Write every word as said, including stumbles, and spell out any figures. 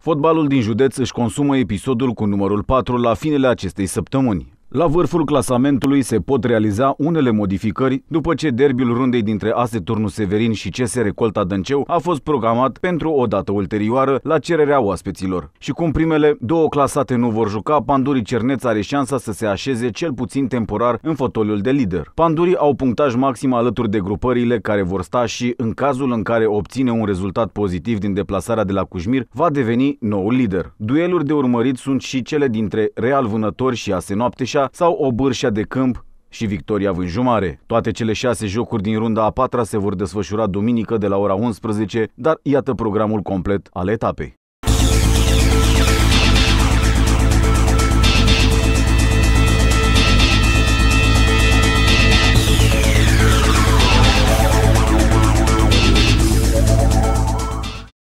Fotbalul din județ își consumă episodul cu numărul patru la finele acestei săptămâni. La vârful clasamentului se pot realiza unele modificări după ce derbiul rundei dintre A S E Turnu Severin și C S R Colta Dânceu a fost programat pentru o dată ulterioară la cererea oaspeților. Și cum primele două clasate nu vor juca, Pandurii Cerneț are șansa să se așeze cel puțin temporar în fotoliul de lider. Pandurii au punctaj maxim alături de grupările care vor sta și, în cazul în care obține un rezultat pozitiv din deplasarea de la Cujmir, va deveni noul lider. Dueluri de urmărit sunt și cele dintre Real Vânători și A S E Noapteșa sau Obârșia de Câmp și Victoria Vânjumare. Toate cele șase jocuri din runda a patra se vor desfășura duminică de la ora unsprezece, dar iată programul complet al etapei.